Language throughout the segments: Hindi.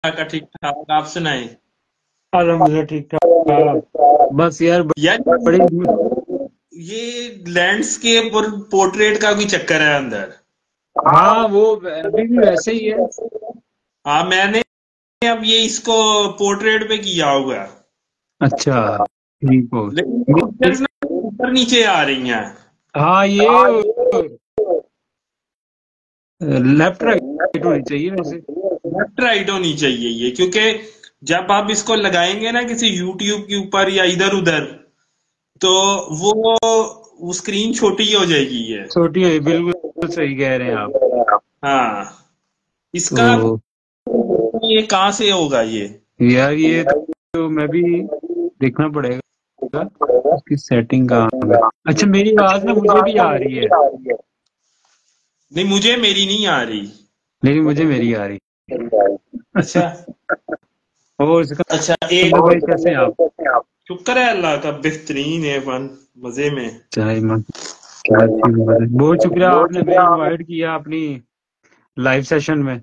का ठीक ठाक। आप सुनाए। अल्हम्दुलिल्लाह ठीक ठाक। बस यार यार बड़ी। ये लैंडस्केप और पोर्ट्रेट का भी चक्कर है अंदर। हाँ, वो अभी भी वैसे ही है। हाँ, मैंने अब ये इसको पोर्ट्रेट पे किया हुआ है। अच्छा, ठीक हो। लेकिन मेरी- पिक्चर्स ना ऊपर नीचे आ रही हैं। हाँ, ये लेफ्ट राइट होनी चाहिए वैसे। लेफ्ट राइट होनी चाहिए ये, क्योंकि जब आप इसको लगाएंगे ना किसी यूट्यूब के ऊपर या इधर उधर, तो वो स्क्रीन छोटी हो जाएगी ये। छोटी है, बिल्कुल सही कह रहे हैं आप। हाँ, इसका तो ये कहाँ से होगा ये। यार ये तो मैं भी देखना पड़ेगा इसकी सेटिंग कहाँ है। अच्छा, मेरी आवाज ना मुझे भी आ रही है, नहीं, मुझे मेरी नहीं आ रही। लेकिन मुझे मेरी आ रही। अच्छा। और इसका अच्छा, एक मतलब भाई कैसे हैं आप? शुक्र है अल्लाह का, बेहतरीन है वन, मजे में। चाहे बहुत अच्छी बात है। बहुत शुक्रिया, आपने हमें इनवाइट किया अपनी लाइव सेशन में।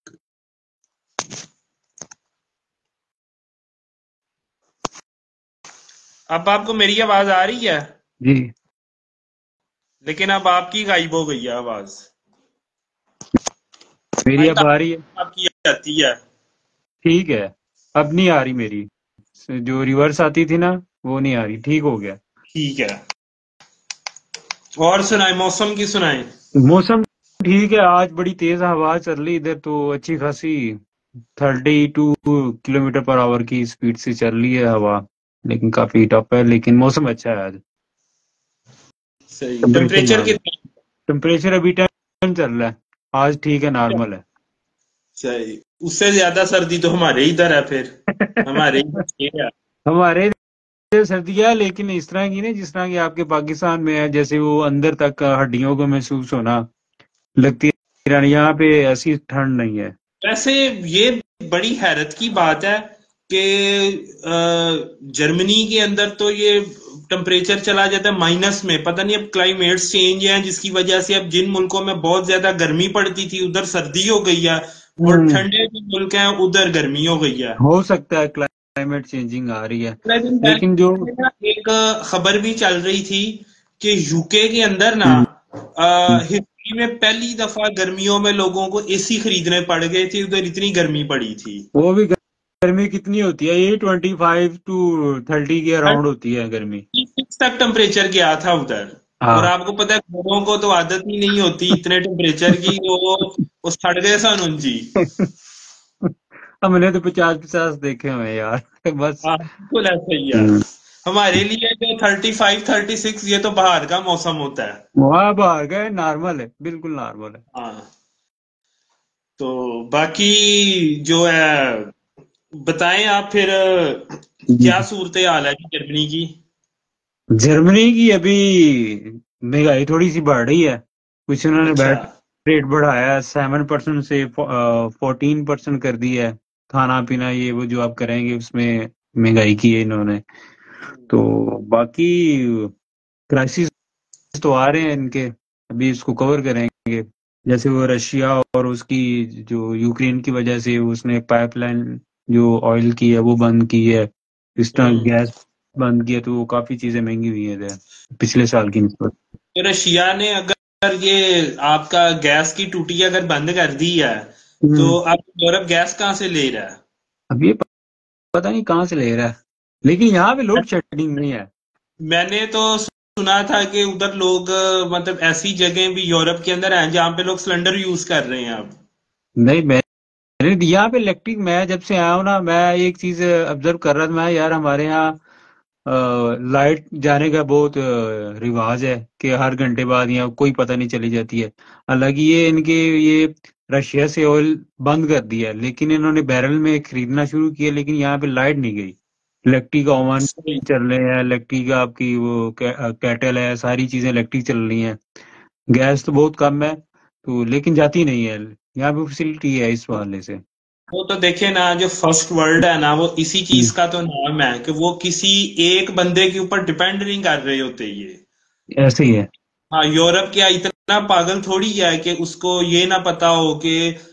अब आपको मेरी आवाज आ रही है? जी, लेकिन अब आपकी गायब हो गई है आवाज। मेरी आई तो अब आ रही है। आपकी आती है। ठीक है, अब नहीं आ रही मेरी। जो रिवर्स आती थी ना, वो नहीं आ रही, ठीक हो गया। ठीक है। और सुनाए, मौसम की सुनाए। मौसम ठीक है, आज बड़ी तेज हवा चल रही इधर तो, अच्छी खासी 32 किलोमीटर पर आवर की स्पीड से चल रही है हवा। लेकिन काफी टफ है, लेकिन मौसम अच्छा है आज। सही। Temperature temperature normal. कितना? टेम्परेचर अभी 10 चल रहा है। आज ठीक है, नॉर्मल है। सही। उससे ज्यादा सर्दी तो हमारे इधर है फिर। हमारे इधर है। हमारे इधर सर्दियाँ, लेकिन इस तरह की नहीं जिस तरह की आपके पाकिस्तान में है, जैसे वो अंदर तक हड्डियों को महसूस होना लगती है। यहाँ पे ऐसी ठंड नहीं है। वैसे ये बड़ी हैरत की बात है कि जर्मनी के अंदर तो ये टेम्परेचर चला जाता है माइनस में। पता नहीं अब क्लाइमेट्स चेंज है जिसकी वजह से अब जिन मुल्कों में बहुत ज्यादा गर्मी पड़ती थी उधर सर्दी हो गई है, और हम्म, ठंडे जो मुल्क हैं उधर गर्मी हो गई है। हो सकता है क्लाइमेट चेंजिंग आ रही है। थोड़े दिन लेकिन जो पहले ना एक खबर भी चल रही थी कि यूके के अंदर ना हम्म, हिस्ट्री में पहली दफा गर्मियों में लोगों को एसी खरीदने पड़ गए थे, उधर इतनी गर्मी पड़ी थी। वो भी गर्मी कितनी होती है, ये 25 to 30 के अराउंड होती है गर्मी। 36 तक टेम्परेचर गया था उधर। और हाँ। आपको पता है घोड़ों को तो आदत ही नहीं होती इतने टेम्परेचर की, वो सड़ गए सन जी। हमने तो 50-50 देखे हुए हैं यार बस। हाँ, बिल्कुल ऐसा ही है। हम्म, हमारे लिए जो 35 36 ये तो बाहर का मौसम होता है। वहाँ बाहर गए नॉर्मल है, बिल्कुल नॉर्मल है। हाँ। तो बाकी जो है, बताएं आप फिर क्या सूरत हाल है जी जर्मनी की। जर्मनी की अभी महंगाई थोड़ी सी बढ़ रही है। कुछ उन्होंने अच्छा। बैट रेट बढ़ाया है, 7% से 14% कर दी है। खाना पीना ये वो जो आप करेंगे उसमें महंगाई की है इन्होंने। तो बाकी क्राइसिस तो आ रहे हैं इनके, अभी इसको कवर करेंगे। जैसे वो रशिया और उसकी जो यूक्रेन की वजह से उसने पाइपलाइन जो ऑयल की है वो बंद की है, इस तरह हम्म। गैस बंद की है, तो वो काफी चीजें महंगी हुई हैं इधर पिछले साल की निस्बत। तो रशिया ने अगर ये आपका गैस की टूटी अगर बंद कर दी है, तो हम्म, अब यूरोप गैस कहाँ से ले रहा है? अब ये पता नहीं कहाँ से ले रहा है, लेकिन यहाँ पे लोड शेडिंग नहीं है। मैंने तो सुना था कि उधर लोग मतलब ऐसी जगह भी यूरोप के अंदर हैं जहाँ पे लोग सिलेंडर यूज कर रहे हैं अब। नहीं, मैंने यहाँ पे इलेक्ट्रिक, मैं जब से आया हूँ ना, मैं एक चीज ऑब्जर्व कर रहा था। मैं यार हमारे यहाँ लाइट जाने का बहुत रिवाज है कि हर घंटे बाद यहाँ कोई पता नहीं चली जाती है। हालांकि ये इनके ये रशिया से ऑयल बंद कर दिया है, लेकिन इन्होंने बैरल में खरीदना शुरू किया, लेकिन यहाँ पे लाइट नहीं गई। इलेक्ट्रिक ओवन सही। चल रहे हैं, इलेक्ट्रिक आपकी वो कैटल है, सारी चीजें इलेक्ट्रिक चल रही हैं। गैस तो बहुत कम है, तो लेकिन जाती नहीं है। यहाँ पे फैसिलिटी है इस वाले से। वो तो देखे ना, जो फर्स्ट वर्ल्ड है ना, वो इसी चीज हम्म, का तो नाम है कि वो किसी एक बंदे के ऊपर डिपेंड नहीं कर रहे होते ये। ऐसे ही है। हाँ, यूरोप क्या इतना पागल थोड़ी है कि उसको ये ना पता हो कि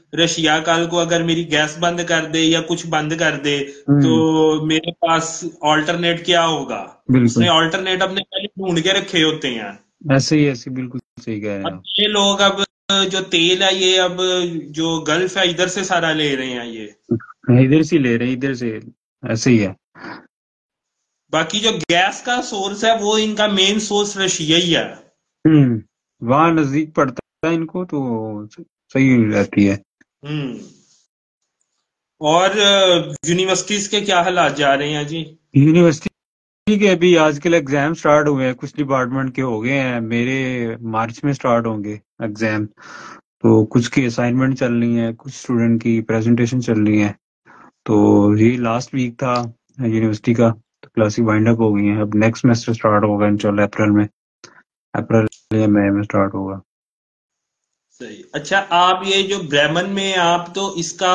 रशिया कल को अगर मेरी गैस बंद कर दे या कुछ बंद कर दे, तो मेरे पास ऑल्टरनेट क्या होगा? उसने बिल्कुल ऑल्टरनेट अपने पहले ढूंढ के रखे होते हैं। ऐसे बिल्कुल सही कह रहे हैं अब आप। ये लोग अब जो तेल है ये अब जो गल्फ है इधर से सारा ले रहे हैं ये। इधर से ले रहे हैं, इधर से ऐसे ही है। बाकी जो गैस का सोर्स है वो इनका मेन सोर्स रशिया ही है। वहां नजदीक पड़ता है इनको तो सही रहती है। हम्म। और यूनिवर्सिटीज के क्या हालात जा रहे हैं जी? यूनिवर्सिटी के अभी आजकल एग्जाम स्टार्ट हुए हैं, कुछ डिपार्टमेंट के हो गए हैं, मेरे मार्च में स्टार्ट होंगे एग्जाम। तो कुछ की असाइनमेंट चल रही है, कुछ स्टूडेंट की प्रेजेंटेशन चल रही है। तो ये लास्ट वीक था यूनिवर्सिटी का, तो क्लासेस वाइंड अप हो गई हैं। अब नेक्स्ट सेमेस्टर स्टार्ट होगा इंशाल्लाह अप्रैल में, अप्रैल या मई में स्टार्ट होगा। सही। अच्छा, आप ये जो ब्रेमन में आप तो इसका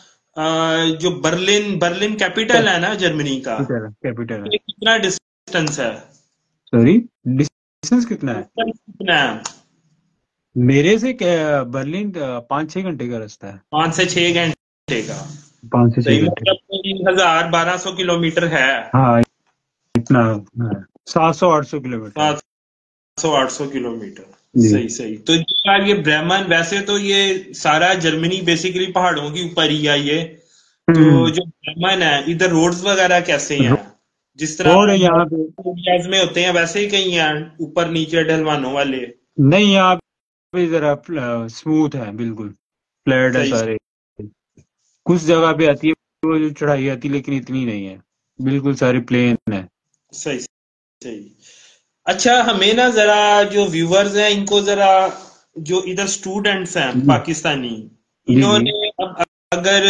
जो बर्लिन बर्लिन कैपिटल है ना जर्मनी का, कैपिटल है। ये कितना डिस्टेंस है? सॉरी, डिस्टेंस कितना है? डिस्टेंस कितना है? मेरे से बर्लिन 5-6 घंटे का रास्ता है। 5 से 6 घंटे का? 5 से 6 सही, घंटे मतलब 3,000-1,200 किलोमीटर है। हाँ, इतना है। 700-800 किलोमीटर है। 700-800 किलोमीटर। जी। सही सही। तो यार ये ब्रेमन, वैसे तो ये सारा जर्मनी बेसिकली पहाड़ों के ऊपर ही है ये। तो हम्म। जो ब्रेमन है इधर रोड्स वगैरह कैसे हैं? जिस रोड तरह है यहाँ पे। एरियाज में होते हैं वैसे ही कहीं हैं ऊपर नीचे ढलवानों वाले? नहीं, यहाँ पे जरा स्मूथ है, बिल्कुल फ्लैट है सही सारे। कुछ जगह पे आती है वो जो चढ़ाई आती है, लेकिन इतनी नहीं है, बिल्कुल सारे प्लेन है। सही सही। अच्छा, हमें ना जरा जो व्यूअर्स हैं इनको जरा, जो इधर स्टूडेंट्स हैं जी पाकिस्तानी, जी जी इन्होंने अब अगर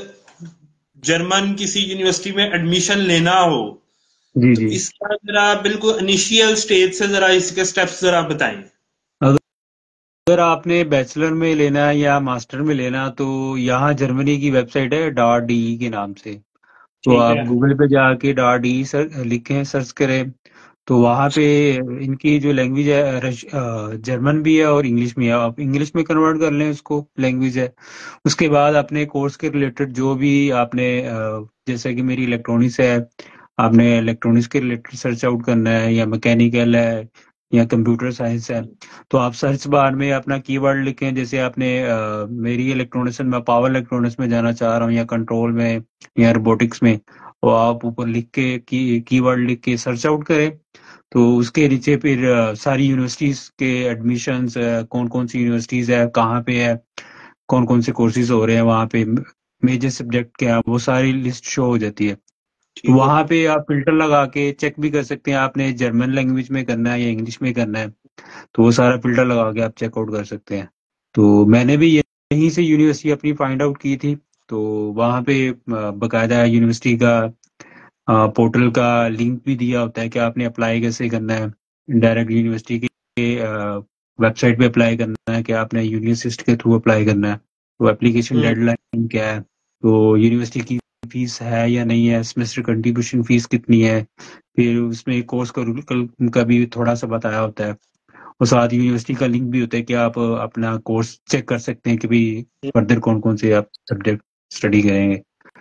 जर्मन किसी यूनिवर्सिटी में एडमिशन लेना हो, जी तो जी। इसका जरा बिल्कुल इनिशियल स्टेज से जरा इसके स्टेप्स जरा बताएं। अगर आपने बैचलर में लेना है या मास्टर में लेना, तो यहाँ जर्मनी की वेबसाइट है डॉट डी के नाम से। तो ठीक आप है। गूगल पे जाके डॉट डी लिखें, सर्च करें। तो वहाँ पे इनकी जो लैंग्वेज है जर्मन भी है और इंग्लिश भी है। आप इंग्लिश में कन्वर्ट कर लें, उसको लैंग्वेज है। उसके बाद अपने कोर्स के रिलेटेड जो भी आपने जैसे कि मेरी इलेक्ट्रॉनिक्स है, आपने इलेक्ट्रॉनिक्स के रिलेटेड सर्च आउट करना है, या मैकेनिकल है या कंप्यूटर साइंस है। तो आप सर्च बार में अपना कीवर्ड लिखें, जैसे आपने मेरी इलेक्ट्रॉनिक्स में पावर इलेक्ट्रॉनिक्स में जाना चाह रहा हूँ, या कंट्रोल में या रोबोटिक्स में। और आप ऊपर लिख के कीवर्ड लिख के सर्च आउट करें। तो उसके नीचे फिर सारी यूनिवर्सिटीज के एडमिशंस, कौन कौन सी यूनिवर्सिटीज है, कहाँ पे है, कौन कौन से कोर्सेज हो रहे हैं वहाँ पे, मेजर सब्जेक्ट क्या है, वो सारी लिस्ट शो हो जाती है। तो ठीक है। वहाँ पे आप फिल्टर लगा के चेक भी कर सकते हैं, आपने जर्मन लैंग्वेज में करना है या इंग्लिश में करना है। तो वो सारा फिल्टर लगा के आप चेकआउट कर सकते हैं। तो मैंने भी यहीं से यूनिवर्सिटी अपनी फाइंड आउट की थी। तो वहाँ पे बकायदा यूनिवर्सिटी का पोर्टल का लिंक भी दिया होता है कि आपने अप्लाई कैसे करना है। डायरेक्ट यूनिवर्सिटी के वेबसाइट पे अप्लाई करना है कि आपने यूनिवर्सिटी के थ्रू अप्लाई करना है। तो एप्लीकेशन हम्म। डेडलाइन क्या है, तो यूनिवर्सिटी की फीस है या नहीं है, सेमेस्टर कंट्रीब्यूशन फीस कितनी है। फिर उसमें कोर्स करिकुलम का भी थोड़ा सा बताया होता है। और साथ यूनिवर्सिटी का लिंक भी होता है कि आप अपना कोर्स चेक कर सकते हैं कि भाई फर्दर कौन कौन से आप सब्जेक्ट स्टडी करेंगे।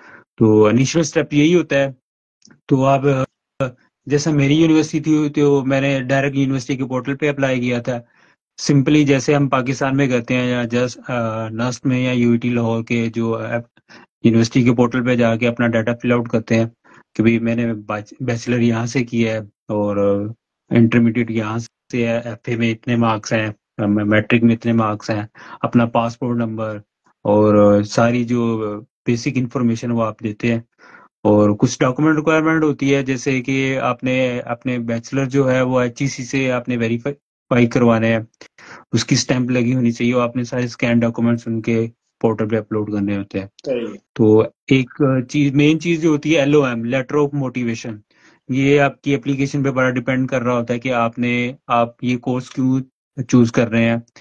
तो इनिशियल स्टेप यही होता है। तो आप जैसा मेरी यूनिवर्सिटी थी, तो मैंने डायरेक्ट यूनिवर्सिटी के पोर्टल पे अप्लाई किया था। सिंपली जैसे हम पाकिस्तान में करते हैं, या जस्ट नस्ट में या यूईटी लाहौर के जो यूनिवर्सिटी के पोर्टल पे जाके अपना डाटा फिल आउट करते हैं कि भाई मैंने बैचलर यहाँ से किया है, और इंटरमीडिएट यहाँ से है, एफए में इतने मार्क्स हैं, मैट्रिक में इतने मार्क्स हैं, अपना पासपोर्ट नंबर और सारी जो बेसिक इंफॉर्मेशन वो आप देते हैं। और कुछ डॉक्यूमेंट रिक्वायरमेंट होती है, जैसे कि आपने अपने बैचलर जो है वो एचईसी से आपने वेरीफाई करवाने हैं, उसकी स्टैंप लगी होनी चाहिए, और आपने सारे स्कैन डॉक्यूमेंट्स उनके पोर्टल पे अपलोड करने होते हैं। सही। तो एक चीज, मेन चीज जो होती है एलओएम, लेटर ऑफ मोटिवेशन, ये आपकी एप्लीकेशन पे बड़ा डिपेंड कर रहा होता है कि आप ये कोर्स क्यों चूज कर रहे हैं।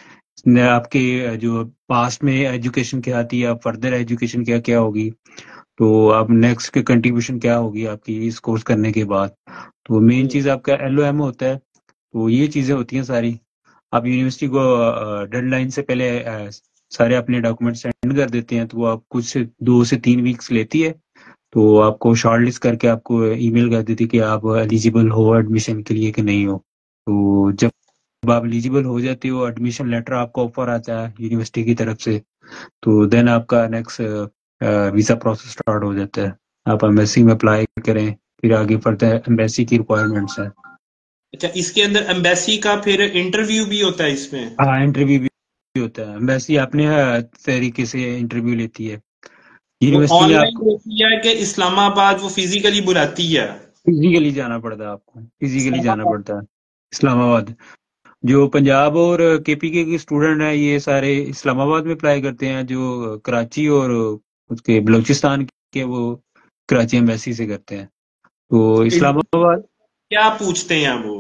आपके जो पास्ट में एजुकेशन क्या थी, आप फर्दर एजुकेशन क्या क्या होगी, तो आप नेक्स्ट के कंट्रीब्यूशन क्या होगी आपकी इस कोर्स करने के बाद। तो मेन हम्म। चीज आपका एलओएम होता है। तो ये चीजें होती हैं सारी। आप यूनिवर्सिटी को डेडलाइन से पहले सारे अपने डॉक्यूमेंट सेंड कर देते हैं, तो वो आप कुछ 2 से 3 वीक्स लेती है। तो आपको शॉर्ट लिस्ट करके आपको ईमेल कर देती है कि आप एलिजिबल हो एडमिशन के लिए कि नहीं हो। तो जब आप एलिजिबल हो जाते हो, एडमिशन लेटर आपको ऑफर आता है यूनिवर्सिटी की तरफ से, तो देन आपका नेक्स्ट वीज़ा प्रोसेस स्टार्ट हो जाता है। आप एम्बेसी में अप्लाई करें, फिर आगे फर्दर एम्बेसी की रिक्वायरमेंट्स हैं। अच्छा, इसके अंदर एम्बेसी का फिर इंटरव्यू भी होता है इसमें? हाँ, इंटरव्यू भी होता है। एम्बेसी अपने तरीके से इंटरव्यू लेती है। वो यूनिवर्सिटी ने ऑनलाइन आपको होती है कि इस्लामाबाद वो फिजिकली बुलाती है? फिजिकली जाना पड़ता है, आपको फिजिकली जाना इस्लामाबाद। पड़ता है इस्लामाबाद। जो पंजाब और केपीके के स्टूडेंट हैं, ये सारे इस्लामाबाद में अप्लाई करते हैं। जो कराची और उसके बलूचिस्तान के, वो कराची एम्बेसी से करते हैं। तो तो इस्लामाबाद क्या पूछते हैं वो?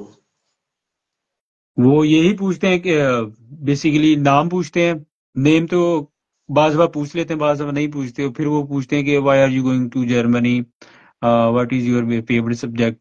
वो यही पूछते हैं कि बेसिकली नाम पूछते हैं। नेम तो बाज बार पूछ लेते हैं, बाज बार नहीं पूछते। फिर वो पूछते हैं कि why are you going to Germany, what is your favourite subject,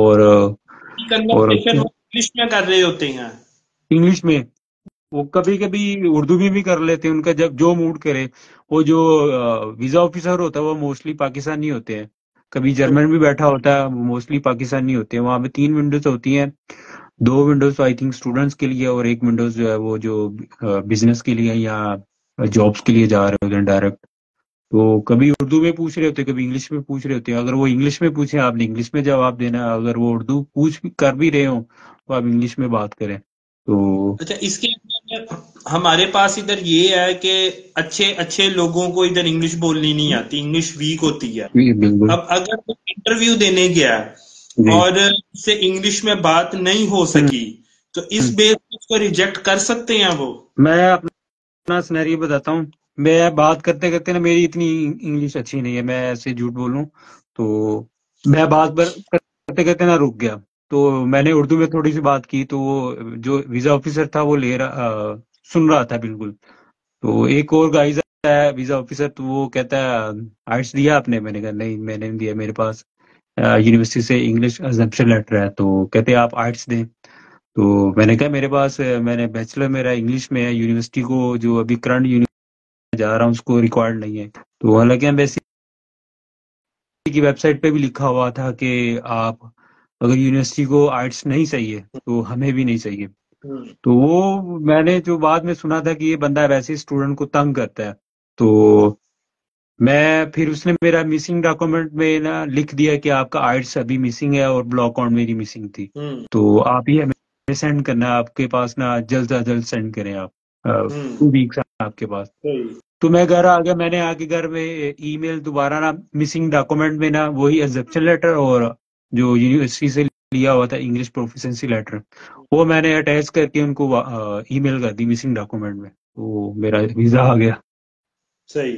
और कन्वर्सेशन वो इंग्लिश में कर रहे होते हैं? इंग्लिश में। वो कभी कभी उर्दू में भी कर लेते हैं, उनका जब जो मूड करे। वो जो वीजा ऑफिसर होता है वो मोस्टली पाकिस्तानी होते हैं। कभी जर्मन भी बैठा होता है, वो मोस्टली पाकिस्तानी होते हैं। वहाँ पे 3 विंडोज होती हैं। 2 विंडोज आई थिंक स्टूडेंट्स के लिए, और एक विंडोज जो है वो जो बिजनेस के लिए या जॉब्स के लिए जा रहे होते हैं डायरेक्ट। तो कभी उर्दू में पूछ रहे होते हैं, कभी इंग्लिश में पूछ रहे होते हैं। अगर वो इंग्लिश में पूछे, आपने इंग्लिश में जवाब देना है। अगर वो उर्दू कर भी रहे हो, तो आप इंग्लिश में बात करें। तो अच्छा, इसके अंदर हमारे पास इधर ये है कि अच्छे अच्छे लोगों को इधर इंग्लिश बोलनी नहीं आती, इंग्लिश वीक होती है। जी, बिल्कुल। अब अगर वो इंटरव्यू देने गया जी। और उससे इंग्लिश में बात नहीं हो हम्म, सकी, तो इस हम्म। बेस पे उसको रिजेक्ट कर सकते हैं वो? मैं अपना सिनेरियो बताता हूँ। मैं बात करते करते ना, मेरी इतनी इंग्लिश अच्छी नहीं है, मैं ऐसे झूठ बोलूं तो। मैं बात करते करते ना रुक गया। तो मैंने उर्दू में थोड़ी सी बात की, तो वो जो वीजा ऑफिसर था वो सुन रहा था बिल्कुल। तो एक और गाइस है वीजा ऑफिसर, तो वो कहता है आर्ट्स दिया आपने? मैंने कहा नहीं, मैंने नहीं दिया, मेरे पास यूनिवर्सिटी से इंग्लिश एग्जाम्पशन लेटर है। तो कहते हैं आप आर्ट्स दें। तो मैंने कहा मेरे पास मैंने बैचलर मेरा इंग्लिश में है, यूनिवर्सिटी को जो अभी करंट यूनिवर्सिटी जा रहा हूँ उसको रिक्वायर्ड नहीं है। तो हालांकि एम्बेसी की वेबसाइट पे भी लिखा हुआ था कि आप अगर यूनिवर्सिटी को आर्ट्स नहीं चाहिए तो हमें भी नहीं चाहिए। हम्म। तो वो मैंने जो बाद में सुना था कि ये बंदा वैसे स्टूडेंट को तंग करता है। तो मैं फिर उसने मेरा मिसिंग डॉक्यूमेंट में ना लिख दिया कि आपका आर्ट्स अभी मिसिंग है और ब्लॉक अकाउंट मेरी मिसिंग थी। हम्म। तो आप ही हमें सेंड करना है, आपके पास ना जल्द से जल्द सेंड करें आप। हम्म। 2 वीक्स आपके पास। सही। तो मैं घर आ गया, मैंने आके घर में ईमेल दोबारा ना मिसिंग डॉक्यूमेंट में ना वही एक्सेप्शन लेटर और जो यूनिवर्सिटी से लिया हुआ था इंग्लिश प्रोफिशिएंसी लेटर, वो मैंने अटैच करके उनको ईमेल कर दी मिसिंग डॉक्यूमेंट में। तो मेरा वीजा आ गया। सही।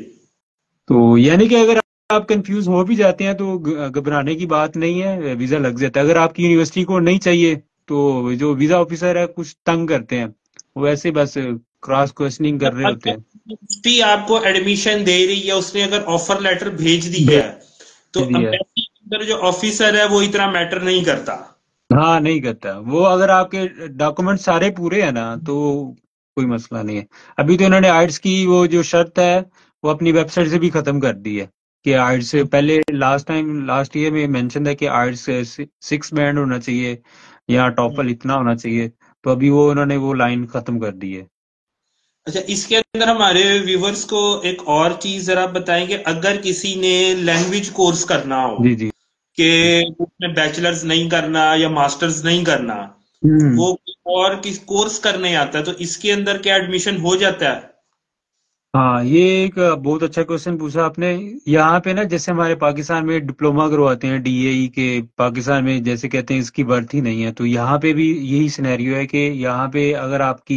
तो यानी कि अगर आप कंफ्यूज हो भी जाते हैं तो घबराने की बात नहीं है, वीजा लग जाता है। अगर आपकी यूनिवर्सिटी को नहीं चाहिए तो जो वीजा ऑफिसर है कुछ तंग करते हैं, वो ऐसे बस क्रॉस क्वेश्चनिंग कर रहे होते अगर हैं। यूनिवर्सिटी आपको एडमिशन दे रही है, उसने अगर ऑफर लेटर भेज दिया भेज है, तो दिया। एम्बेसी के अंदर जो ऑफिसर है वो इतना मैटर नहीं करता? हाँ, नहीं करता वो। अगर आपके डॉक्यूमेंट सारे पूरे हैं ना तो कोई मसला नहीं है। अभी तो इन्होंने आर्ट्स की वो जो शर्त है वो अपनी वेबसाइट से भी खत्म कर दी है कि आर्ट्स से पहले लास्ट ईयर में मेंशन था कि आर्ट्स 6 बैंड होना चाहिए या टॉफल इतना होना चाहिए। तो अभी वो उन्होंने वो लाइन खत्म कर दी है। अच्छा, इसके अंदर हमारे व्यूवर्स को एक और चीज जरा बताएंगे, अगर किसी ने लैंग्वेज कोर्स करना हो जी, जी। कि उसमें बैचलर्स नहीं करना या मास्टर्स नहीं करना, हम्म। वो और किस कोर्स करने आता है, तो इसके अंदर क्या एडमिशन हो जाता है? हाँ, ये एक बहुत अच्छा क्वेश्चन पूछा आपने। यहाँ पे ना जैसे हमारे पाकिस्तान में डिप्लोमा करवाते हैं डीएई के, पाकिस्तान में जैसे कहते हैं इसकी वर्थ ही नहीं है, तो यहाँ पे भी यही सिनेरियो है कि यहाँ पे अगर आपकी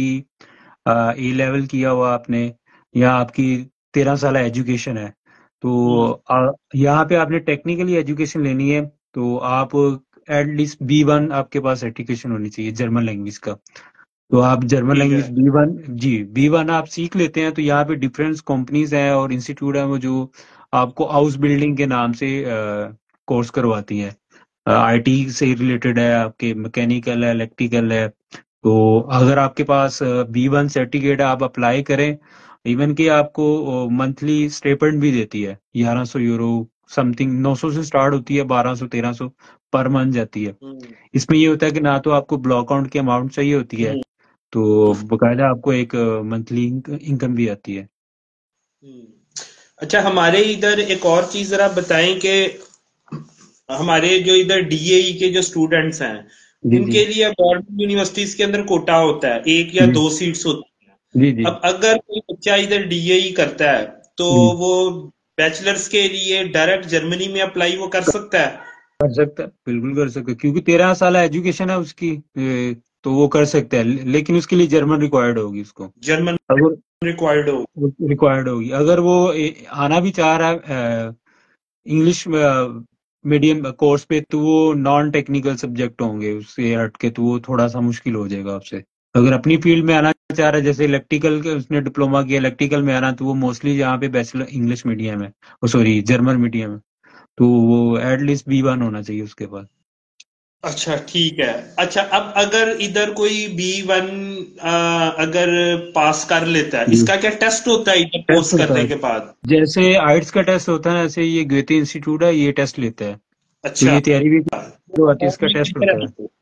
ए लेवल किया हुआ आपने या आपकी 13 साल एजुकेशन है, तो हम्म। यहाँ पे आपने टेक्निकली एजुकेशन लेनी है। तो आप एटलीस्ट B1 आपके पास सर्टिफिकेशन होनी चाहिए जर्मन लैंग्वेज का। तो आप जर्मन ठीक है। लैंग्वेज B1, जी B1 आप सीख लेते हैं, तो यहाँ पे डिफरेंट कंपनीज हैं और इंस्टीट्यूट हैं वो जो आपको हाउस बिल्डिंग के नाम से कोर्स करवाती हैं। आईटी से रिलेटेड है, आपके मैकेनिकल है, इलेक्ट्रिकल है। तो अगर आपके पास B1 सर्टिफिकेट है, आप अप्लाई करें इवन कि आपको मंथली स्टेपमेंट भी देती है, 1100 यूरो समथिंग, 900 से स्टार्ट होती है, 1200 1300 पर मंथ जाती है। हम्म, इसमें ये होता है कि ना तो आपको ब्लॉक अकाउंट की अमाउंट चाहिए होती है, हम्म, तो बकायदा आपको एक मंथली इनकम भी आती है। हम्म। अच्छा, हमारे इधर एक और चीज जरा बताएं कि हमारे जो इधर डीएई के जो स्टूडेंट्स हैं, जी जी उनके लिए गवर्नमेंट यूनिवर्सिटीज के अंदर कोटा होता है, एक या जी दो सीट्स होती हैं। जी जी अब अगर कोई बच्चा इधर डीएई करता है, तो जी। वो बैचलर्स के लिए डायरेक्ट जर्मनी में अप्लाई वो कर सकता है? कर सकता है, बिल्कुल कर सकता है, क्योंकि 13 साल एजुकेशन है उसकी, तो वो कर सकता है, लेकिन उसके लिए जर्मन रिक्वायर्ड होगी उसको। जर्मन अगर रिक्वायर्ड हो? रिक्वायर्ड होगी, अगर वो आना भी चाह रहा है इंग्लिश मीडियम कोर्स पे, तो वो नॉन टेक्निकल सब्जेक्ट होंगे उससे हटके, तो वो थोड़ा सा मुश्किल हो जाएगा आपसे। अगर अपनी फील्ड में आना चाह रहा है, जैसे इलेक्ट्रिकल के उसने डिप्लोमा किया, इलेक्ट्रिकल में आना, तो वो मोस्टली यहाँ पे बैचलर इंग्लिश मीडियम है, सॉरी जर्मन मीडियम है, तो वो एटलीस्ट B1 होना चाहिए उसके पास। अच्छा, ठीक है। अच्छा, अब अगर इधर कोई B1 अगर पास कर लेता है, जी। इसका क्या टेस्ट होता है इधर टेस्ट कोर्स होता करने है, के बाद? जैसे आइट्स का टेस्ट होता है ना, ऐसे ये गोएथे इंस्टीट्यूट है, ये टेस्ट लेता है, तो अच्छा, ये तैयारी भी करवाती है, और इसका ये टेस्ट किधर होता है। है?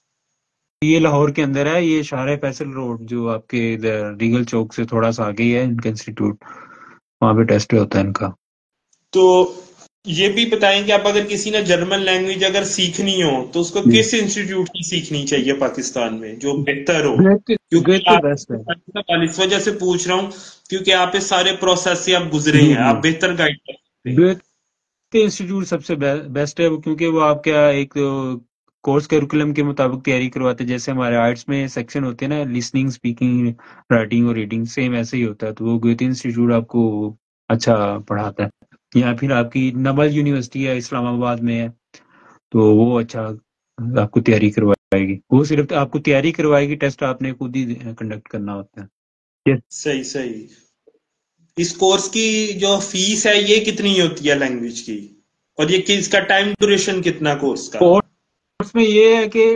ये लाहौर के अंदर है, ये शाह फैसल रोड, जो आपके इधर रीगल चौक से थोड़ा सा आगे ही है इनका इंस्टीट्यूट, वहाँ पे टेस्ट होता है इनका। तो ये भी बताएं कि आप अगर किसी ने जर्मन लैंग्वेज अगर सीखनी हो, तो उसको जी। किस इंस्टीट्यूट की सीखनी चाहिए पाकिस्तान में जो बेहतर हो? गोएथे क्योंकि गोएथे आप बेस्ट है। सवाल इस वजह से पूछ रहा हूँ, क्योंकि आप इस सारे प्रोसेस से आप गुजरे जी हैं, जी। आप बेहतर गाइड कर सकते हैं। गोएथे इंस्टीट्यूट सबसे बेस्ट है, क्योंकि वो आपका एक कोर्स करिकुलम के मुताबिक तैयारी करवाते हैं, जैसे हमारे आर्ट्स में सेक्शन होते हैं ना, लिसनिंग स्पीकिंग राइटिंग और रीडिंग, सेम ऐसे ही होता है, तो वो गोएथे इंस्टीट्यूट आपको अच्छा पढ़ाता है। या फिर आपकी नमल यूनिवर्सिटी है, इस्लामाबाद में है, तो वो अच्छा आपको तैयारी करवाएगी, वो सिर्फ आपको तैयारी करवाएगी, टेस्ट आपने खुद ही कंडक्ट करना होता है। Yes. सही सही। इस कोर्स की जो फीस है, ये कितनी होती है लैंग्वेज की? और ये इसका टाइम ड्यूरेशन कितना कोर्स का? कोर्स में ये है कि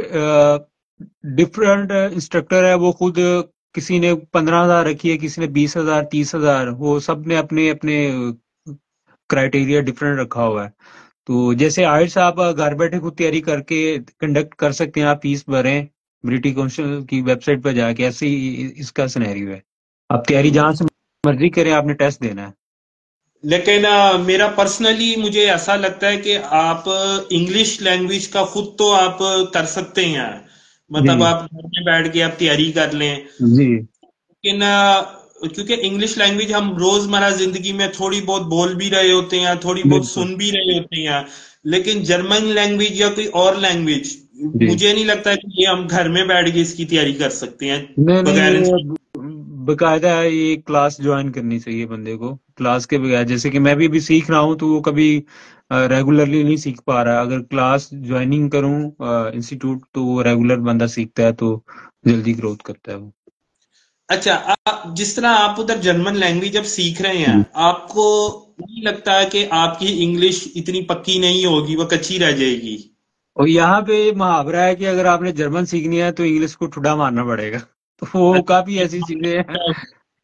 डिफरेंट इंस्ट्रक्टर है, वो खुद किसी ने 15,000 रखी है, किसी ने 20,000 30,000, वो सब ने अपने अपने क्राइटेरिया डिफरेंट रखा हुआ है। तो जैसे आइट्स आप घर बैठे खुद तैयारी करके कंडक्ट कर सकते हैं, आप फीस भरें ब्रिटिश काउंसिल की वेबसाइट पर जाके, ऐसे ही इसका सिनेरियो है, आप तैयारी जहां से मर्जी करें, आपने टेस्ट देना है। लेकिन मेरा पर्सनली मुझे ऐसा लगता है कि आप इंग्लिश लैंग्वेज का खुद तो आप कर सकते हैं, मतलब जी आप घर में बैठ के आप तैयारी कर लें। जी लेकिन क्योंकि इंग्लिश लैंग्वेज हम रोजमर्रा जिंदगी में थोड़ी बहुत बोल भी रहे होते हैं, थोड़ी बहुत बिल्कुल। सुन भी रहे होते हैं, लेकिन जर्मन लैंग्वेज या कोई और लैंग्वेज, जी। मुझे नहीं लगता है कि ये हम घर में बैठ के इसकी तैयारी कर सकते हैं नहीं नहीं, बगैर। ये बकायदा है, ये क्लास ज्वाइन करनी चाहिए बंदे को, क्लास के बगैर, जैसे कि मैं भी अभी सीख रहा हूँ, तो वो कभी रेगुलरली नहीं सीख पा रहा, अगर क्लास ज्वाइनिंग करूँ इंस्टीट्यूट, तो वो रेगुलर बंदा सीखता है, तो जल्दी ग्रोथ करता है वो। अच्छा, जिस तरह आप उधर जर्मन लैंग्वेज अब सीख रहे हैं, जी। आपको नहीं लगता है कि आपकी इंग्लिश इतनी पक्की नहीं होगी, वो कच्ची रह जाएगी? और यहाँ पे मुहावरा है कि अगर आपने जर्मन सीखनी है तो इंग्लिश को ठुड्डा मारना पड़ेगा, तो वो काफी ऐसी चीजें हैं। अच्छा,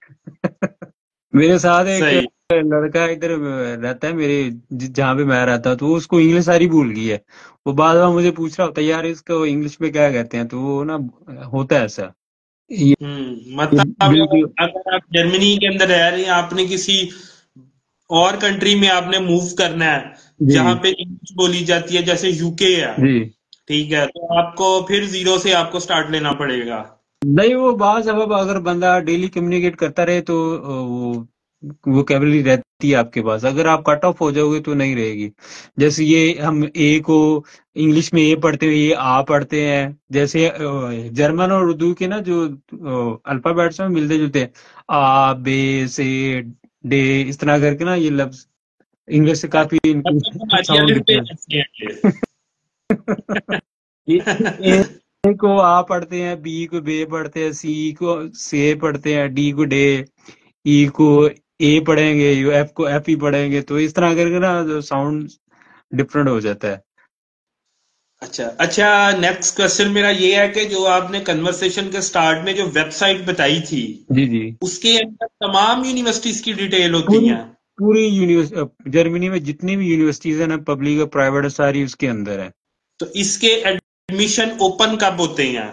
मेरे साथ एक सही। लड़का इधर रहता है मेरे, जहाँ पे मैं रहता हूँ, तो वो उसको इंग्लिश सारी भूल गई है, वो बार बार मुझे पूछ रहा होता है, यार इसको इंग्लिश में क्या कहते हैं, तो वो ना होता है ऐसा। ये मतलब बिल्कुल। अगर आप जर्मनी के अंदर रह रहे हैं, आपने किसी और कंट्री में आपने मूव करना है जहां जी पे इंग्लिश बोली जाती है, जैसे यूके है, जी। ठीक है, तो आपको फिर जीरो से आपको स्टार्ट लेना पड़ेगा। नहीं, वो बात सबब अगर बंदा डेली कम्युनिकेट करता रहे, तो वो कैबलरी रहती है आपके पास, अगर आप कट ऑफ हो जाओगे तो नहीं रहेगी। जैसे ये हम ए को इंग्लिश में ए पढ़ते हैं, ये आ पढ़ते हैं, जैसे जर्मन और उर्दू के ना जो अल्फाबेट्स में मिलते जुलते हैं, आ बे से डे, इस तरह करके ना ये लफ्ज इंग्लिश से काफी मतलब हमारी साउंड अलग पे डिफरेंट। ऐसे हैं ए, ये। ए को आ पढ़ते हैं, बी को बे पढ़ते हैं, सी को से पढ़ते हैं, डी को डे, ई को ए पढ़ेंगे, एफ को एफ ही पढ़ेंगे, तो इस तरह करके ना साउंड डिफरेंट हो जाता है। अच्छा अच्छा, नेक्स्ट क्वेश्चन मेरा ये है कि जो आपने कन्वर्सेशन के स्टार्ट में जो वेबसाइट बताई थी, जी जी। उसके अंदर तमाम यूनिवर्सिटीज की डिटेल होती पूरी हैं। पूरी जर्मनी में जितनी भी यूनिवर्सिटीज है ना, पब्लिक और प्राइवेट, सारी उसके अंदर है। तो इसके एडमिशन ओपन कब होते हैं?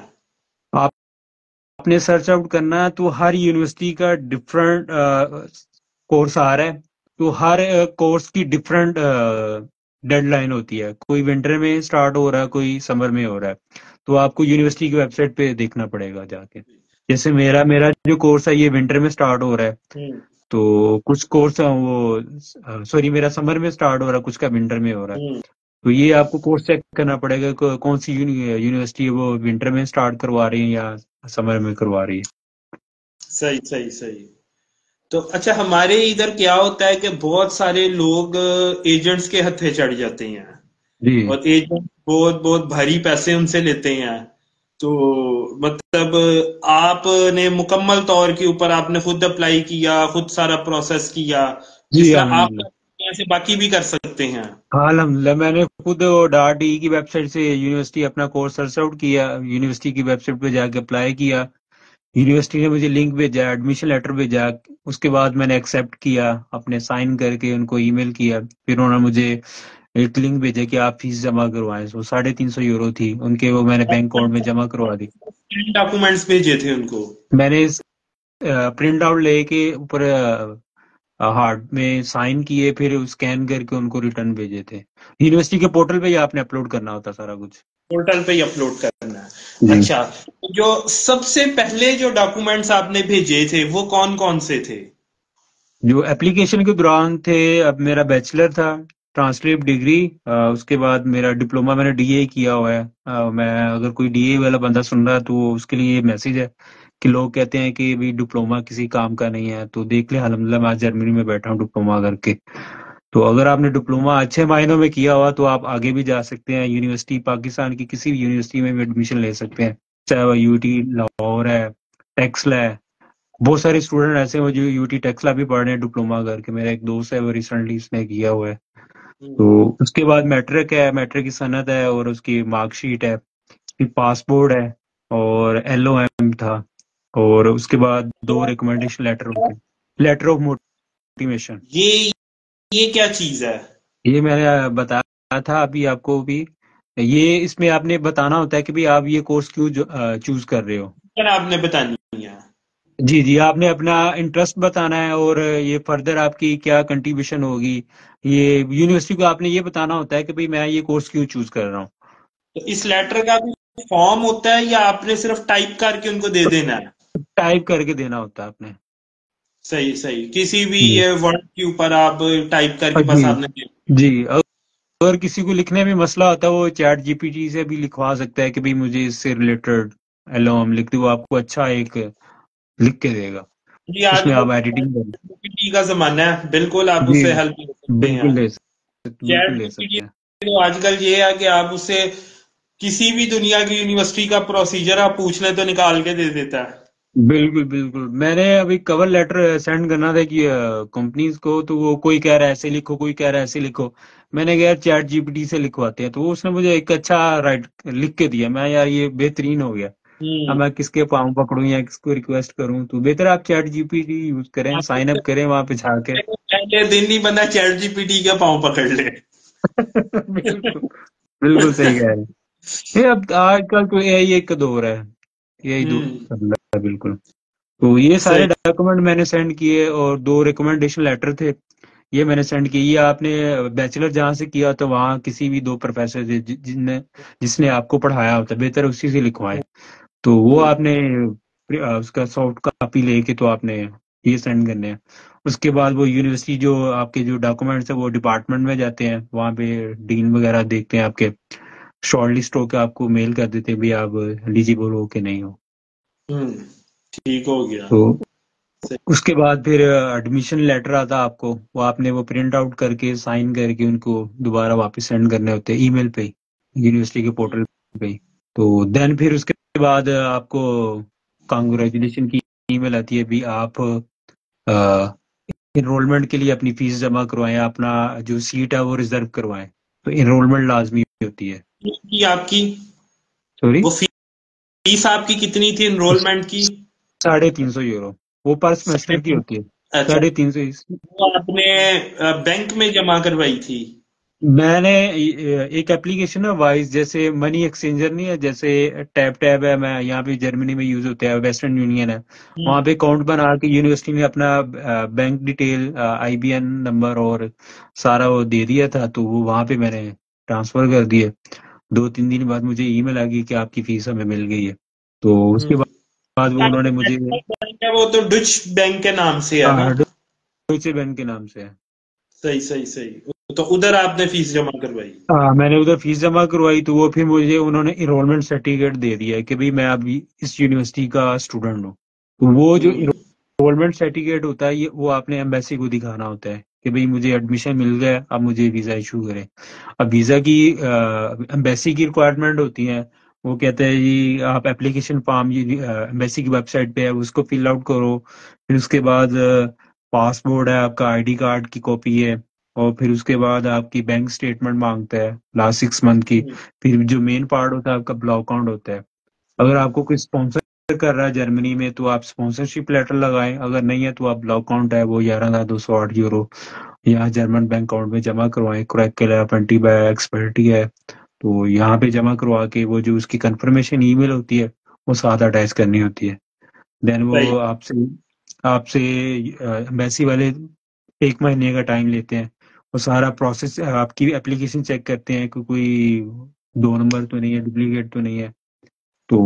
आपने सर्च आउट करना है तो हर यूनिवर्सिटी का डिफरेंट कोर्स आ रहा है। तो हर कोर्स की डिफरेंट डेडलाइन होती है, कोई विंटर में स्टार्ट हो रहा है, कोई समर में हो रहा है। तो आपको यूनिवर्सिटी की वेबसाइट पे देखना पड़ेगा जाके। जैसे मेरा मेरा जो कोर्स है ये विंटर में स्टार्ट हो रहा है। हम्म तो कुछ कोर्स वो सॉरी, मेरा समर में स्टार्ट हो रहा है, कुछ का विंटर में हो रहा है। हम्म। तो ये आपको कोर्स चेक करना पड़ेगा कौन सी यूनिवर्सिटी है वो विंटर में स्टार्ट करवा रही है या समर में करवा रही है। सही सही सही। तो अच्छा, हमारे इधर क्या होता है कि बहुत सारे लोग एजेंट्स के हत्थे चढ़ जाते हैं, जी और एजेंट बहुत बहुत भारी पैसे उनसे लेते हैं। तो मतलब आपने मुकम्मल तौर के ऊपर आपने खुद अप्लाई किया, खुद सारा प्रोसेस किया, जी जिस तरह आप अल्हम्दुलिल्लाह। करते हैं, ऐसे बाकी भी कर सकते हैं। हाँ अल्हम्दुलिल्लाह, मैंने खुद डाट ई की वेबसाइट से यूनिवर्सिटी अपना कोर्स सर्च आउट किया, यूनिवर्सिटी की वेबसाइट पे जाके अप्लाई किया। यूनिवर्सिटी ने मुझे लिंक भेजा, एडमिशन लेटर भेजा। उसके बाद मैंने एक्सेप्ट किया, अपने साइन करके उनको ईमेल किया। फिर उन्होंने मुझे एक लिंक भेजा कि आप फीस जमा करवाएं। वो €350 थी उनके, वो मैंने बैंक अकाउंट में जमा करवा दी। डॉक्यूमेंट्स भेजे थे उनको? मैंने प्रिंट आउट लेके ऊपर हार्ड में साइन किए, फिर स्कैन करके उनको रिटर्न भेजे थे। यूनिवर्सिटी के पोर्टल पे ही आपने अपलोड करना होता सारा कुछ। पोर्टल पे ही अपलोड करना है? जी। अच्छा, तो जो सबसे पहले जो डॉक्यूमेंट्स आपने भेजे थे वो कौन कौन से थे? जो एप्लीकेशन के दौरान थे, अब मेरा बैचलर था, ट्रांसलेट डिग्री। उसके बाद मेरा डिप्लोमा मैंने डीए किया हुआ है। मैं अगर कोई डीए वाला बंदा सुन रहा है तो उसके लिए ये मैसेज है कि लोग कहते हैं कि भी डिप्लोमा किसी काम का नहीं है, तो देख ले अल्हम्दुलिल्लाह मैं आज जर्मनी में बैठा हूँ डिप्लोमा करके। तो अगर आपने डिप्लोमा अच्छे मायनों में किया हुआ तो आप आगे भी जा सकते हैं, यूनिवर्सिटी पाकिस्तान की किसी भी यूनिवर्सिटी में भी एडमिशन ले सकते हैं, चाहे वो यूटी लाहौर है, टेक्सला है। बहुत सारे स्टूडेंट ऐसे हैं जो यूटी टेक्सला भी पढ़ रहे हैं डिप्लोमा करके। मेरा एक दोस्त है वो रिसेंटली इसने किया हुआ है। तो हम्म। उसके बाद मैट्रिक है, मैट्रिक की सनद है और उसकी मार्कशीट है, फिर पासपोर्ट है और एलओएम था। और उसके बाद दो तो रिकमेंडेशन लेटर होते हैं, लेटर ऑफ मोटिवेशन। ये ये क्या चीज है? ये मैंने बताया था अभी आपको भी। ये इसमें आपने बताना होता है कि भाई आप ये कोर्स क्यों चूज कर रहे हो। क्या आपने बतानी है? जी जी, आपने अपना इंटरेस्ट बताना है और ये फर्दर आपकी क्या कंट्रीब्यूशन होगी। ये यूनिवर्सिटी को आपने ये बताना होता है कि भाई मैं ये कोर्स क्यों चूज कर रहा हूँ। तो इस लेटर का भी फॉर्म होता है या आपने सिर्फ टाइप करके उनको दे देना है? टाइप करके देना होता है आपने। सही सही, किसी भी जी वर्ड के ऊपर आप टाइप करके बस जी आपने दे। जी। अगर किसी को लिखने में मसला होता है वो चैट जीपीटी से भी लिखवा सकता है कि भाई मुझे इससे रिलेटेड एल्बम लिख दो, वो आपको अच्छा एक लिख के देगा। जी, उसमें आजकल आप एडिटिंग कर। जीपीटी का जमाना है, बिल्कुल आप जी उससे हेल्प ले सकते हैं। बिल्कुल चैट ले जीपीटी सकते हैं। तो आजकल ये है कि आप उससे किसी भी दुनिया की यूनिवर्सिटी का प्रोसीजर आप पूछ लें तो निकाल के दे देता है। बिल्कुल बिल्कुल, मैंने अभी कवर लेटर सेंड करना था कि कंपनीज को, तो वो कोई कह रहा है ऐसे लिखो, कोई कह रहा है ऐसे लिखो। मैंने कहा यार चैट जीपीटी से लिखवाते हैं, तो वो उसने मुझे एक अच्छा राइट लिख के दिया। मैं यार ये बेहतरीन हो गया। अब हम्म। मैं किसके पाँव पकड़ूं या किसको रिक्वेस्ट करूं, तो बेहतर आप चैट जीपीटी यूज करें, आप साइन उससे अप करें वहां पे जाके। पहले दिन ही बंदा चैट जीपीटी का पाँव पकड़ ले। बिल्कुल बिल्कुल सही कह रहे हैं। ये अब आजकल तो यही एक दौर है, यही दो हम्म। चल रहा है बिल्कुल। तो ये सारे सही। डॉक्यूमेंट मैंने सेंड किए और दो रिकमेंडेशन लेटर थे, ये मैंने सेंड किए। ये आपने बैचलर जहाँ से किया तो वहाँ किसी भी दो प्रोफेसर जिनने जिसने आपको पढ़ाया होता है, बेहतर उसी से लिखवाएं। तो वो हम्म आपने उसका सॉफ्ट कॉपी लेके तो आपने ये सेंड करने हैं। उसके बाद वो यूनिवर्सिटी जो आपके जो डॉक्यूमेंट्स है वो डिपार्टमेंट में जाते हैं, वहाँ पे डीन वगैरह देखते हैं आपके, शॉर्ट लिस्ट होकर आपको मेल कर देते हैं भी आप एलिजिबल हो कि नहीं हो। हम्म। ठीक हो गया। तो सही। उसके बाद फिर एडमिशन लेटर आता है आपको, वो आपने वो प्रिंट आउट करके साइन करके उनको दोबारा वापस सेंड करने होते हैं ईमेल पे ही, यूनिवर्सिटी के पोर्टल पे ही। तो देन फिर उसके बाद आपको कांग्रेचुलेशन की ईमेल आती है भी आप इनरोलमेंट के लिए अपनी फीस जमा करवाएं, अपना जो सीट है वो रिजर्व करवाएं। तो इनरोलमेंट लाजमी होती है। की आपकी? सॉरी, वो फीस आपकी कितनी थी एनरोलमेंट की? 350 यूरो, वो पर साढ़े सेमेस्टर की तीन होती है। अच्छा, 350। वो आपने बैंक में जमा करवाई थी? मैंने एक एप्लीकेशन है वाइज, जैसे मनी एक्सचेंजर नहीं है, जैसे टैब टैब है, मैं यहाँ पे जर्मनी में यूज होता है, वेस्टर्न यूनियन है। वहाँ पे अकाउंट बना के यूनिवर्सिटी ने अपना बैंक डिटेल, आईबीएन नंबर और सारा वो दे दिया था, तो वो वहाँ पे मैंने ट्रांसफर कर दिए। 2-3 दिन बाद मुझे ईमेल आ गई कि आपकी फीस हमें मिल गई है। तो उसके हम्म। बाद वो उन्होंने मुझे, बैंक है वो तो डच बैंक के नाम से है ना? हाँ, डॉइचे बैंक के नाम से है। सही सही सही, तो उधर आपने फीस जमा करवाई? हाँ, मैंने उधर फीस जमा करवाई, तो वो फिर मुझे उन्होंने इनरोलमेंट सर्टिफिकेट दे दिया है कि भाई मैं अभी इस यूनिवर्सिटी का स्टूडेंट हूँ। तो वो जो हम्म। इनरोलमेंट सर्टिफिकेट होता है, ये वो आपने एम्बेसी को दिखाना होता है कि भाई मुझे एडमिशन मिल गया, अब मुझे वीजा इशू करें। अब वीजा की एम्बेसी की रिक्वायरमेंट होती है। वो कहते हैं जी आप एप्लीकेशन फॉर्म ये एम्बेसी की वेबसाइट पे है, उसको फिल आउट करो। फिर उसके बाद पासपोर्ट है आपका, आईडी कार्ड की कॉपी है, और फिर उसके बाद आपकी बैंक स्टेटमेंट मांगता है लास्ट 6 मंथ की। हम्म। फिर जो मेन पार्ट होता है आपका ब्लॉक अकाउंट होता है। अगर आपको कोई स्पॉन्सर कर रहा है जर्मनी में, तो आप स्पॉन्सरशिप लेटर लगाएं, अगर नहीं है तो आप ब्लॉक अकाउंट है वो 11,208 यूरो यहाँ जर्मन बैंक अकाउंट में जमा करवाएं। क्रैक ट्वेंटी बाय एक्सपर्टी है, तो यहाँ पे जमा करवा के वो जो उसकी कंफर्मेशन ईमेल होती है वो साथ अटैच करनी होती है। देन सही। वो आपसे आपसे एम्बेसी वाले 1 महीने का टाइम लेते हैं। वो सारा प्रोसेस, आपकी एप्लीकेशन चेक करते हैं कि कोई 2 नंबर तो नहीं है, डुप्लीकेट तो नहीं है। तो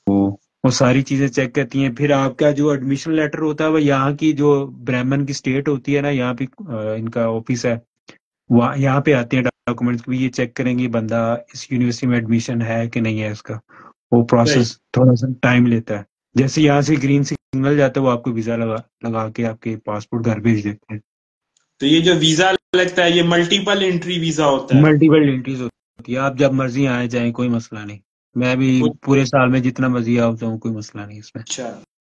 वो सारी चीजें चेक करती हैं। फिर आपका जो एडमिशन लेटर होता है वो यहाँ की जो ब्राह्मण की स्टेट होती है ना, यहाँ पे इनका ऑफिस है, वहाँ यहाँ पे आते हैं डॉक्यूमेंट्स भी, ये चेक करेंगे बंदा इस यूनिवर्सिटी में एडमिशन है कि नहीं है इसका। वो सही। प्रोसेस थोड़ा सा टाइम लेता है। जैसे यहाँ से ग्रीन सिग्नल जाता है, वो आपको वीजा लगा लगा के आपके पासपोर्ट घर भेज देते हैं। तो ये जो वीजा लगता है ये मल्टीपल एंट्री वीजा होता है? मल्टीपल एंट्रीज होती है, आप जब मर्जी आए जाएं, कोई मसला नहीं। मैं भी कुछ। पूरे साल में जितना मर्जी आ जाऊँ, कोई मसला नहीं इसमें। अच्छा,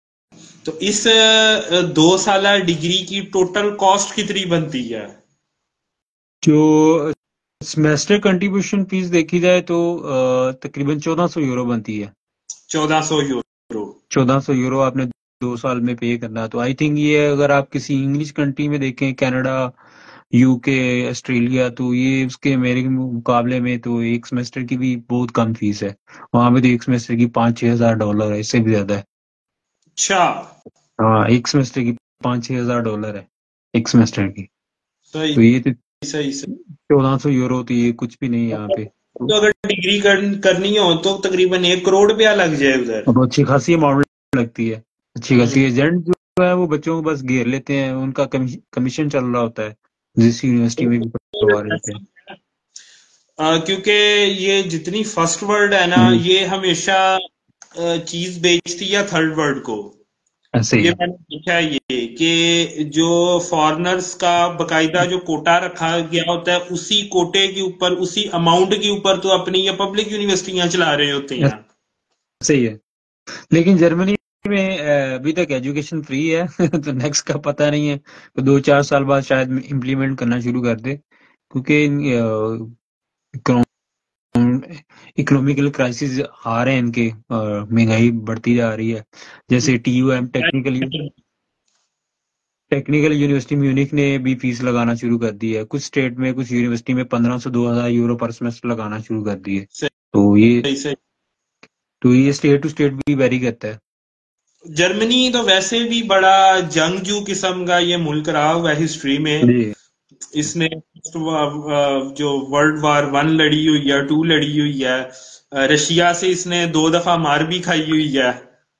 तो इस 2 साल डिग्री की टोटल कॉस्ट कितनी बनती है? जो सेमेस्टर कंट्रीब्यूशन फीस देखी जाए तो तकरीबन 1400 यूरो बनती है। 1400 यूरो? 1400 यूरो आपने 2 साल में पे करना। तो आई थिंक ये अगर आप किसी इंग्लिश कंट्री में देखें, कनाडा, यूके, ऑस्ट्रेलिया, तो ये उसके मेरे मुकाबले में तो एक सेमेस्टर की भी बहुत कम फीस है। वहां पे तो एक सेमेस्टर की 5-6 हज़ार डॉलर है, इससे भी ज्यादा है। अच्छा। हाँ, एक सेमेस्टर की 5-6 हज़ार डॉलर है, एक सेमेस्टर की। सही तो ये तो सही सही। 1400 यूरो, तो ये कुछ भी नहीं है यहाँ पे। तो अगर डिग्री करनी हो तो तकरीबन 1 करोड़ रुपया लग जाए उधर? अब अच्छी खासी अमाउंट लगती है। अच्छी खासी हम्म। एजेंट जो है वो बच्चों को बस घेर लेते हैं, उनका कमीशन चल रहा होता है, जिस यूनिवर्सिटी में भी पढ़वा रहे होते हैं। क्योंकि ये जितनी फर्स्ट वर्ल्ड है ना, जी, ये हमेशा चीज बेचती है थर्ड वर्ल्ड को। ऐसे ही ये है। मैंने देखा है ये कि जो फॉरेनर्स का बकायदा जो कोटा रखा गया होता है, उसी कोटे के ऊपर, उसी अमाउंट के ऊपर तो अपनी ये पब्लिक यूनिवर्सिटियां चला रहे होते हैं। ऐसे ही है। लेकिन जर्मनी में अभी तक एजुकेशन फ्री है। तो नेक्स्ट का पता नहीं है, तो 2-4 साल बाद शायद इम्प्लीमेंट करना शुरू कर दे, क्योंकि इकोनॉमिकल क्राइसिस आ रहे हैं इनके, महंगाई बढ़ती जा रही है। जैसे टीयूएम, टेक्निकल यूनिवर्सिटी म्यूनिख ने भी फीस लगाना शुरू कर दी है। कुछ स्टेट में, कुछ यूनिवर्सिटी में 1500-2000 यूरो पर सेमेस्टर लगाना शुरू कर दिए। सही सही। तो ये स्टेट टू स्टेट भी वेरी करता है। जर्मनी तो वैसे भी बड़ा जंगजू किस्म का ये मुल्क रहा हुआ है हिस्ट्री में। जी। इसने जो वर्ल्ड वार 1 लड़ी हुई है, 2 लड़ी हुई है, रशिया से इसने 2 दफा मार भी खाई हुई है।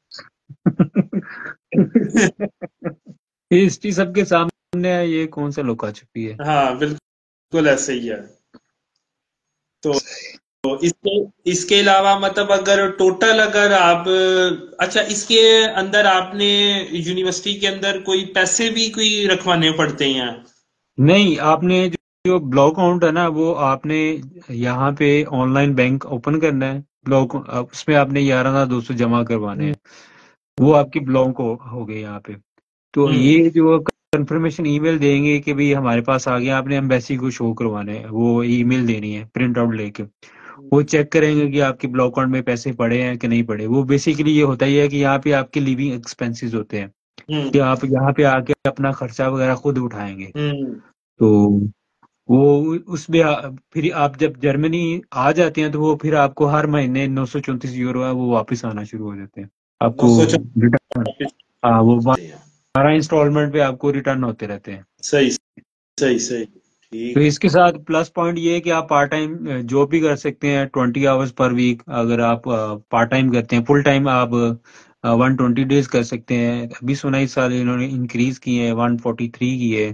ये हिस्ट्री सबके सामने है, ये कौन सा लुका छुपी है। हाँ बिल्कुल ऐसे ही है। तो इसके इसके अलावा मतलब अगर टोटल अगर आप, अच्छा इसके अंदर आपने यूनिवर्सिटी के अंदर कोई पैसे भी कोई रखवाने पड़ते हैं? नहीं, आपने जो ब्लॉक अकाउंट है ना, वो आपने यहाँ पे ऑनलाइन बैंक ओपन करना है। ब्लॉक उसमें आपने 11,200 जमा करवाने हम्म। हैं। वो आपकी ब्लॉक हो गई यहाँ पे। तो हम्म। ये जो कंफर्मेशन ईमेल देंगे कि भाई हमारे पास आ गया, आपने एम्बेसी को शो करवाना है, वो ईमेल देनी है प्रिंट आउट लेके। वो चेक करेंगे कि आपके ब्लॉक अकाउंट में पैसे पड़े हैं कि नहीं पड़े। वो बेसिकली ये होता ही है कि यहाँ पे आपके लिविंग एक्सपेंसेस होते हैं कि हम्म। आप यहाँ पे आके अपना खर्चा वगैरह खुद उठाएंगे। हम्म। तो वो उसमें फिर आप जब जर्मनी आ जाते हैं तो वो फिर आपको हर महीने 934 यूरो है वो वापस आना शुरू हो जाते हैं नौ आपको सौ रिटर्न। हाँ, वो 12 इंस्टॉलमेंट पे आपको रिटर्न होते रहते हैं। सही सही सही। तो ठीक है। इसके साथ प्लस पॉइंट ये है कि आप पार्ट टाइम जॉब भी कर सकते हैं 20 आवर्स पर वीक। अगर आप पार्ट टाइम करते हैं, फुल टाइम आप 120 डेज कर सकते हैं। अभी सुना इस साल इन्होंने इंक्रीज किए हैं, 143 किए,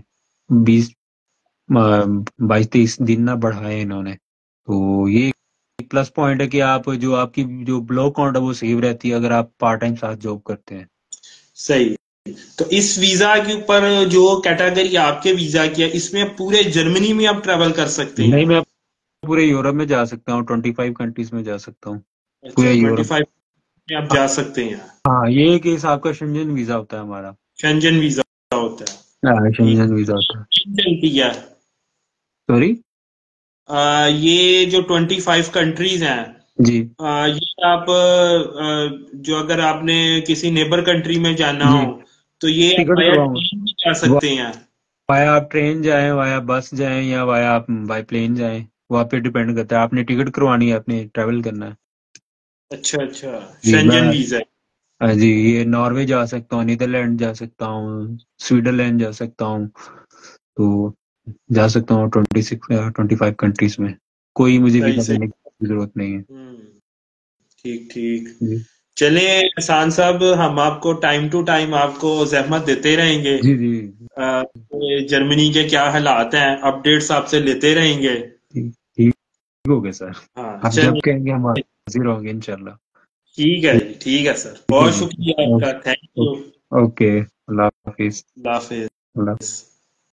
22-23 दिन ना बढ़ाए इन्होंने। तो ये एक प्लस पॉइंट है कि आप जो आपकी जो ब्लॉक अकाउंट है वो सेव रहती है अगर आप पार्ट टाइम साथ जॉब करते हैं। सही। तो इस वीजा के ऊपर जो कैटेगरी आपके वीजा की है, इसमें पूरे जर्मनी में आप ट्रेवल कर सकते नहीं, हैं। मैं पूरे यूरोप में जा सकता हूँ, 25 कंट्रीज में जा सकता हूँ, अच्छा, पूरे ट्वेंटी यूरोप। फाइव में आप जा सकते हैं। हाँ, ये केस आपका शेंजन वीजा होता है हमारा। शेंजन वीजा होता है। हाँ, ठीक। शेंजन वीजा होता है। चलती है। सॉरी। ये जो 25 कंट्रीज हैं, जी ये आप जो अगर आपने किसी नेबर कंट्री में जाना जी, हो तो ये आप टिकट बाया करवाऊंगा। ट्रेन भी जा सकते हैं। वाया आप ट्रेन जाएं, वाया बस जाएं, या वाया आप बाई प्लेन जाएं, वो आप पे डिपेंड करता है। आपने टिकट करवानी है, आपने ट्रैवल करना है। अच्छा अच्छा। जी मैं, शेंजन वीजा है। हाँ जी, ये नॉर्वे जा सकता हूँ, नीदरलैंड जा सकता हूँ, स्विट्जरलैंड जा सकता हूँ। तो जा सकता हूँ 25 कंट्रीज में। कोई मुझे सही वीजा सही। देने की जरूरत नहीं है। हम्म। ठीक ठीक। जी चले एहसान साहब, हम आपको टाइम टू टाइम आपको जहमत देते रहेंगे। जी जी। ये जर्मनी के क्या हालात हैं, अपडेट्स आपसे लेते रहेंगे। ठीक ठीक हो गया सर। हाँ आप जब चलिए। कहेंगे हम हाजिर होंगे इंशाल्लाह। ठीक है जी, ठीक है सर, ठीक है बहुत जी। शुक्रिया आपका, थैंक यू। ओके, अल्लाह हाफिज। अल्लाह हाफिज। अल्लाह।